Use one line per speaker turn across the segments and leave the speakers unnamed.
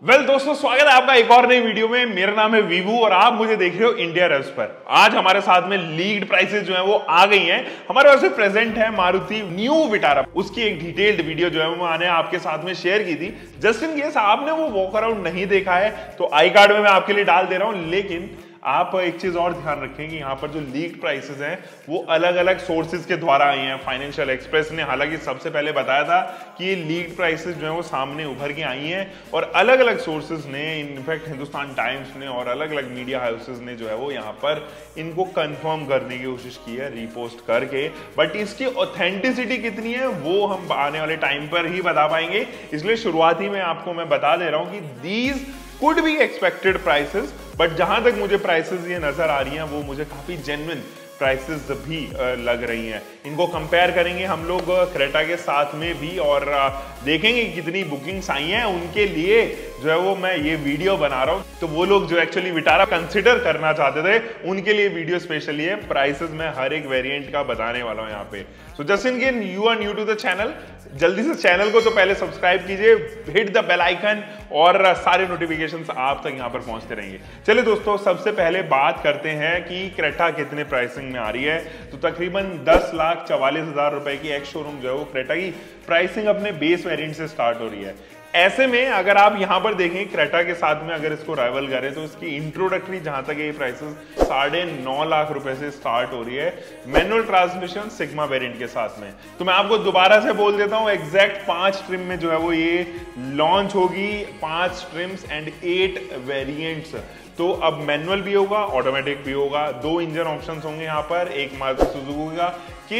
दोस्तों, स्वागत है आपका एक और नई वीडियो में। मेरा नाम है वीवू और आप मुझे देख रहे हो इंडिया रव्स पर। आज हमारे साथ में लीक्ड प्राइसेस जो है वो आ गई हैं। हमारे पास में प्रेजेंट है मारुति न्यू विटारा। उसकी एक डिटेल्ड वीडियो जो है वो मैंने आपके साथ में शेयर की थी। जस्ट इन केस आपने वो वॉक अराउंड नहीं देखा है तो आई कार्ड में मैं आपके लिए डाल दे रहा हूं। लेकिन आप एक चीज और ध्यान रखें कि यहाँ पर जो लीक्ड प्राइसेस हैं वो अलग अलग सोर्सेज के द्वारा आई हैं। फाइनेंशियल एक्सप्रेस ने हालांकि सबसे पहले बताया था कि ये लीक्ड प्राइसेस जो है वो सामने उभर के आई हैं और अलग अलग सोर्सेज ने, इनफैक्ट हिंदुस्तान टाइम्स ने और अलग अलग मीडिया हाउसेज ने जो है वो यहाँ पर इनको कंफर्म करने की कोशिश की है रीपोस्ट करके। बट इसकी ऑथेंटिसिटी कितनी है वो हम आने वाले टाइम पर ही बता पाएंगे। इसलिए शुरुआती में आपको मैं बता दे रहा हूँ कि these could be expected prices, but जहां तक मुझे प्राइसेस ये नजर आ रही हैं वो मुझे काफी जेन्युइन प्राइसेस भी लग रही हैं। इनको कंपेयर करेंगे हम लोग क्रेटा के साथ में भी और देखेंगे कितनी बुकिंग्स आई हैं। उनके लिए जो है वो मैं ये वीडियो बना रहा हूँ। तो वो लोग जो एक्चुअली विटारा कंसिडर करना चाहते थे उनके लिए वीडियो स्पेशली है। प्राइसेस मैं हर एक वेरिएंट का बताने वाला हूँ यहाँ पे। So just in case you are new to the channel, जल्दी से चैनल को तो पहले सब्सक्राइब कीजिए, हिट द बेल आइकन और सारे नोटिफिकेशंस आप तक यहाँ पर पहुंचते रहेंगे। चलिए दोस्तों, सबसे पहले बात करते हैं कि क्रेटा कितने प्राइसिंग में आ रही है। तो तकरीबन 10,44,000 रुपए की एक्स शोरूम जो है वो क्रेटा की प्राइसिंग अपने बेस वेरिएंट से स्टार्ट हो रही है। ऐसे में अगर आप यहां पर देखें क्रेटा के साथ में अगर इसको राइवल करें तो इसकी इंट्रोडक्टरी जहां तक ये प्राइसेस 9.5 लाख रुपए से स्टार्ट हो रही है मैनुअल ट्रांसमिशन सिग्मा वेरिएंट के साथ में। तो मैं आपको दोबारा से बोल देता हूं, एग्जैक्ट 5 ट्रिम में जो है वो ये लॉन्च होगी, 5 ट्रिम्स एंड 8 वेरिएंट्स। तो अब मैनुअल भी होगा, ऑटोमेटिक भी होगा, 2 इंजन ऑप्शंस होंगे यहाँ पर। एक मारुति सुजुकी का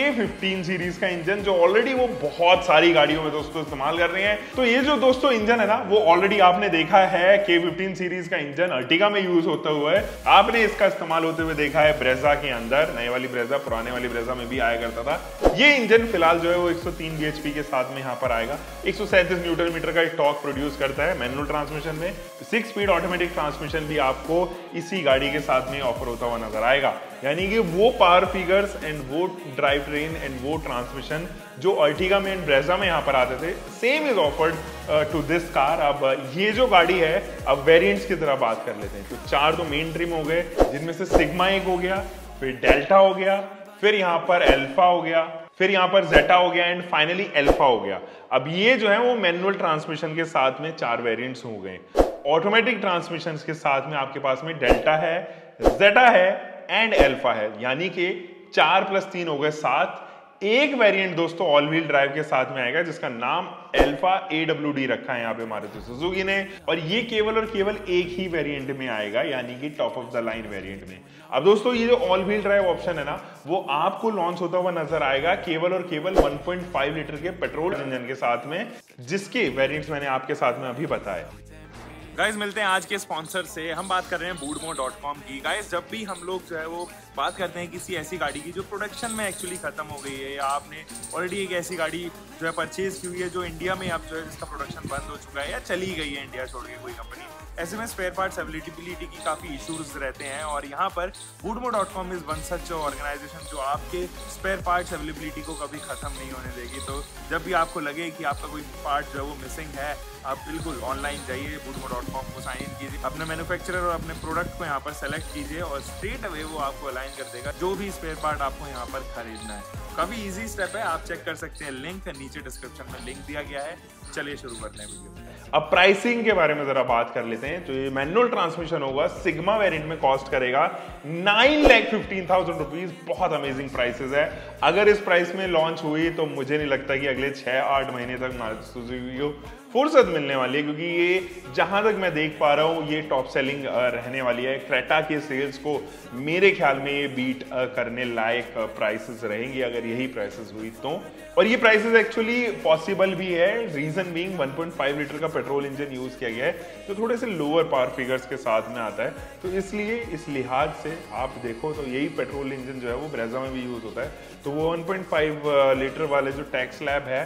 K15 सीरीज का इंजन जो ऑलरेडी वो बहुत सारी गाड़ियों में दोस्तों इस्तेमाल कर रहे हैं। तो ये जो दोस्तों इंजन है ना वो ऑलरेडी आपने देखा है K15 सीरीज का इंजन अर्टिगा में यूज होता हुआ है। आपने इसका इस्तेमाल होते हुए देखा है ब्रेजा के अंदर, नई वाली ब्रेजा, पुराने वाली ब्रेजा में भी आया करता था। ये इंजन फिलहाल जो है वो 103 bhp के साथ में यहाँ पर आएगा। 137 न्यूटन मीटर का टॉर्क प्रोड्यूस करता है मैनुअल ट्रांसमिशन में। 6 स्पीड ऑटोमेटिक ट्रांसमिशन भी आपको इसी गाड़ी के साथ में ऑफर होता हुआ नजर आएगा। यानी कि वो पावर फिगर्स एंड वो ड्राइव ट्रेन एंड वो ट्रांसमिशन जो अर्टिगा में एंड ब्रेजा में यहाँ पर आते थे, same is offered to this car. अब ये जो गाड़ी है, अब वेरिएंट्स की तरह बात कर लेते हैं। तो 4 तो मेन ट्रिम हो गए जिनमें से सिग्मा एक हो गया, फिर डेल्टा हो गया, फिर यहाँ पर एल्फा हो गया, फिर यहाँ पर जेटा हो गया एंड फाइनली एल्फा हो गया। अब ये जो है वो मैनुअल ट्रांसमिशन के साथ में 4 वेरिएंट्स हो गए। ऑटोमेटिक ट्रांसमिशन के साथ में आपके पास में डेल्टा है, जेटा है एंड एल्फा है, यानी कि 4 + 3 हो गए 7। एक वेरिएंट दोस्तों ऑल व्हील ड्राइव के साथ में आएगा जिसका नाम एल्फा AWD रखा है यहाँ पे मारुति सुजुकी ने, और ये केवल और केवल एक ही वेरिएंट में आएगा, यानी कि top of the line variant में। अब दोस्तों ये जो ऑल व्हील ड्राइव ऑप्शन है ना वो आपको लॉन्च होता हुआ नजर आएगा केवल और केवल 1.5 लीटर के पेट्रोल इंजन के साथ में, जिसके वेरिएंट्स मैंने आपके साथ में अभी बताए।
गाइज मिलते हैं आज के स्पॉन्सर से। हम बात कर रहे हैं Boodmo.com की। गाइज जब भी हम लोग जो है वो बात करते हैं किसी ऐसी गाड़ी की जो प्रोडक्शन में एक्चुअली खत्म हो गई है, या आपने ऑलरेडी एक ऐसी गाड़ी जो है परचेज की हुई है जो इंडिया में अब जो है जिसका प्रोडक्शन बंद हो चुका है या चली गई है इंडिया छोड़ के कोई कंपनी, ऐसे में स्पेयर पार्ट्स अवेलेबिलिटी की काफ़ी इश्यूज रहते हैं। और यहाँ पर Boodmo.com is one such organisation जो आपके स्पेयर पार्ट्स अवेलेबिलिटी को कभी ख़त्म नहीं होने देगी। तो जब भी आपको लगे कि आपका कोई पार्ट जो है वो मिसिंग है, आप बिल्कुल ऑनलाइन जाइए, Boodmo.com को साइन इन कीजिए, अपने मैन्युफैक्चरर और अपने प्रोडक्ट को यहाँ पर सेलेक्ट कीजिए और स्ट्रेट अवे वो आपको अलाइन कर देगा जो भी स्पेयर पार्ट आपको यहाँ पर खरीदना है। काफ़ी इजी स्टेप है, आप चेक कर सकते हैं, लिंक नीचे डिस्क्रिप्शन में लिंक दिया गया है। चलिए शुरू करते हैं वीडियो।
अब प्राइसिंग के बारे में जरा बात कर लेते हैं। तो ये मैनुअल ट्रांसमिशन होगा, सिग्मा वेरिएंट में कॉस्ट करेगा 9,15,000 रुपीज। बहुत अमेजिंग प्राइसेस है। अगर इस प्राइस में लॉन्च हुई तो मुझे नहीं लगता कि अगले 6-8 महीने तक मारुति सुजुकी को फुर्सत मिलने वाली है, क्योंकि ये जहां तक मैं देख पा रहा हूं ये टॉप सेलिंग रहने वाली है। क्रेटा के सेल्स को मेरे ख्याल में ये बीट करने लायक प्राइसेस रहेंगी अगर यही प्राइसेस हुई तो। और ये प्राइसेस एक्चुअली पॉसिबल भी है, रीजन बीइंग 1.5 लीटर का पेट्रोल इंजन यूज किया गया है जो थोड़े से लोअर पावर फिगर्स के साथ में आता है। तो इसलिए इस लिहाज से आप देखो तो यही पेट्रोल इंजन जो है वो ब्रेजा में भी यूज होता है। तो वो 1.5 लीटर वाले जो टैक्स स्लैब है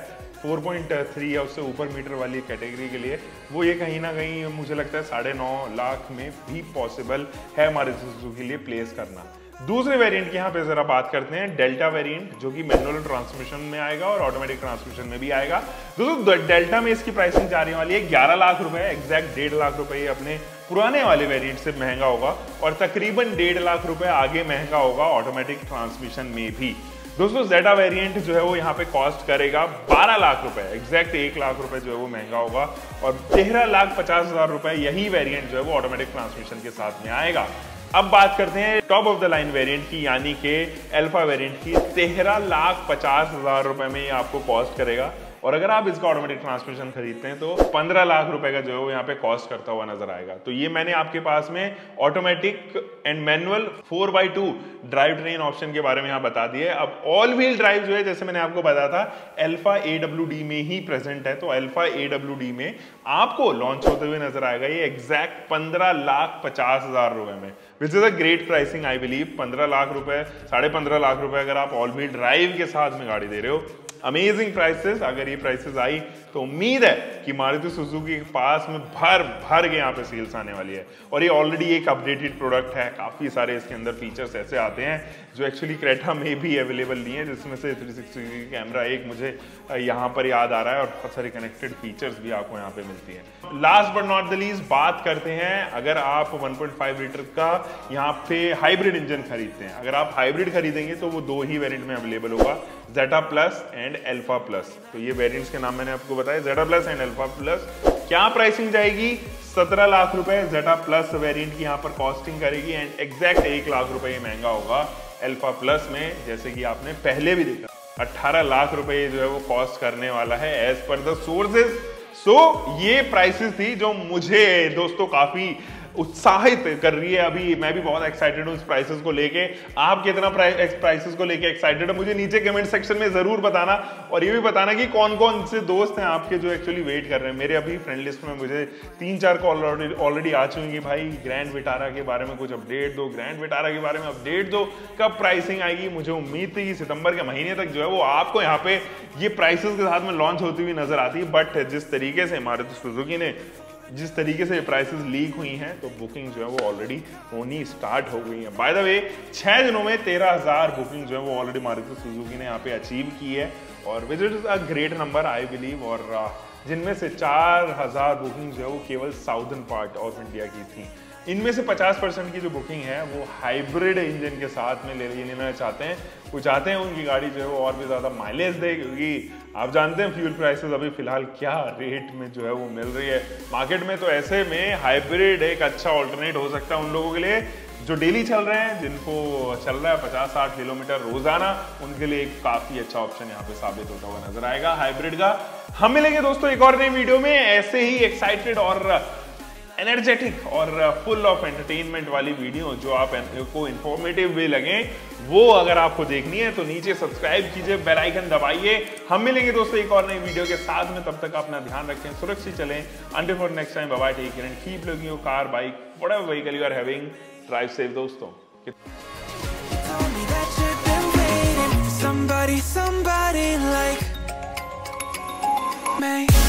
4.3 या उससे ऊपर मीटर वाली कैटेगरी के लिए, वो ये कहीं ना कहीं मुझे लगता है 9.5 लाख में भी पॉसिबल है हमारे सुजुकी के लिए प्लेस करना। दूसरे वेरिएंट की यहाँ पे जरा बात करते हैं, डेल्टा वेरिएंट, जो कि मैनुअल ट्रांसमिशन में आएगा और ऑटोमेटिक ट्रांसमिशन में भी आएगा। दोस्तों डेल्टा में इसकी प्राइसिंग जाने वाली है 11 लाख रुपए, एग्जैक्ट 1.5 लाख रुपए अपने पुराने वाले वेरिएंट से महंगा होगा और तकरीबन 1.5 लाख रुपए आगे महंगा होगा ऑटोमेटिक ट्रांसमिशन में भी। दोस्तों जेटा वेरिएंट जो है वो यहाँ पे कॉस्ट करेगा 12 लाख रुपए, एग्जैक्ट 1 लाख रुपए जो है वो महंगा होगा और 13,50,000 रुपए यही वेरिएंट जो है वो ऑटोमेटिक ट्रांसमिशन के साथ में आएगा। अब बात करते हैं top of the line variant की, यानी कि अल्फा वेरिएंट की। 13,50,000 रुपए में ये आपको कॉस्ट करेगा और अगर आप इसका ऑटोमेटिक ट्रांसमिशन खरीदते हैं तो 15 लाख रुपए का जो है वो यहाँ पे कॉस्ट करता हुआ नजर आएगा। तो ये मैंने आपके पास में automatic and manual 4x2 drive train option के बारे में यहाँ बता दिए। अब ऑल व्हील ड्राइव जो है, जैसे मैंने आपको बताया था, अल्फा AWD में ही प्रेजेंट है, तो अल्फा AWD में आपको लॉन्च होते हुए नजर आएगा ये एग्जैक्ट 15,50,000 रुपए में, which is a great pricing I believe. 15 lakh रुपए, 15.5 लाख रुपए अगर आप ऑल व्हील ड्राइव के साथ में गाड़ी दे रहे हो, अमेजिंग प्राइसेस। अगर ये प्राइसेस आई तो उम्मीद है कि मारुति सुजुकी के पास में भर के यहाँ पे सेल्स आने वाली है और ये ऑलरेडी एक अपडेटेड प्रोडक्ट है। काफी सारे इसके अंदर फीचर्स ऐसे आते हैं जो एक्चुअली क्रेटा में भी अवेलेबल नहीं है, जिसमें से 360 कैमरा एक मुझे यहाँ पर याद आ रहा है और बहुत सारे कनेक्टेड फीचर्स भी आपको यहाँ पे मिलती है। Last but not the least बात करते हैं, अगर आप 1.5 लीटर का यहाँ पे हाइब्रिड इंजन खरीदते हैं, अगर आप हाइब्रिड खरीदेंगे तो वो 2 ही वेरिएंट में अवेलेबल होगा, Zeta plus and Alpha plus. तो ये वेरिएंट्स के नाम मैंने आपको बताया, Zeta plus and Alpha plus. क्या प्राइसिंग जाएगी? 17 लाख रुपए जेटा प्लस वेरिएंट की यहाँ पर कॉस्टिंग करेगी एंड एग्जैक्ट 1 लाख रुपए ये महंगा होगा अल्फा प्लस में, जैसे कि आपने पहले भी देखा। 18 लाख रुपए जो है वो कॉस्ट करने वाला है एज पर द सोर्सेज। सो ये प्राइसेस थी जो मुझे दोस्तों काफी उत्साहित कर रही है। अभी मैं भी बहुत एक्साइटेड हूँ इस प्राइसेस को लेके। आप कितना प्राइसेस को लेके एक्साइटेड है मुझे नीचे कमेंट सेक्शन में जरूर बताना और ये भी बताना कि कौन कौन से दोस्त हैं आपके जो एक्चुअली वेट कर रहे हैं। मेरे अभी फ्रेंड लिस्ट में मुझे 3-4 कॉल ऑलरेडी आ चुकी कि भाई ग्रैंड विटारा के बारे में कुछ अपडेट दो, ग्रैंड विटारा के बारे में अपडेट दो, कब प्राइसिंग आएगी। मुझे उम्मीद थी कि सितंबर के महीने तक जो है वो आपको यहाँ पे ये प्राइसेस के साथ में लॉन्च होती हुई नजर आती है, बट जिस तरीके से मारुति सुजुकी ने जिस तरीके से प्राइसेस लीक हुई हैं तो बुकिंग जो है वो ऑलरेडी होनी स्टार्ट हो गई है। बाय द वे 6 दिनों में 13,000 बुकिंग जो है वो ऑलरेडी मारुति सुजुकी ने यहाँ पे अचीव की है और which is a great number I believe. और जिनमें से 4,000 बुकिंग जो है वो केवल साउदर्न पार्ट ऑफ इंडिया की थी। इनमें से 50% की जो बुकिंग है वो हाइब्रिड इंजन के साथ में लेना चाहते हैं। वो चाहते हैं उनकी गाड़ी जो है वो और भी ज़्यादा माइलेज दे, क्योंकि आप जानते हैं फ्यूल प्राइसेस अभी फिलहाल क्या रेट में जो है वो मिल रही है मार्केट में। तो ऐसे में हाइब्रिड एक अच्छा ऑल्टरनेट हो सकता है उन लोगों के लिए जो डेली चल रहे हैं, जिनको चल रहा है 50-60 किलोमीटर रोजाना, उनके लिए एक काफ़ी अच्छा ऑप्शन यहाँ पे साबित होता हुआ नजर आएगा हाइब्रिड का। हम मिलेंगे दोस्तों एक और नई वीडियो में ऐसे ही एक्साइटेड और एनर्जेटिक और फुल ऑफ एंटरटेनमेंट वाली वीडियो जो आपको इंफॉर्मेटिव भी लगे, वो अगर आपको देखनी है तो नीचे सब्सक्राइब कीजिए, बेल आइकन दबाइए। हम मिलेंगे दोस्तों एक और नई वीडियो के साथ में, तब तक अपना ध्यान रखें, सुरक्षित चलें। Until for next time, bye bye, take care and keep looking your car, bike, whatever vehicle you are having, drive safe दोस्तों।
Somebody like me.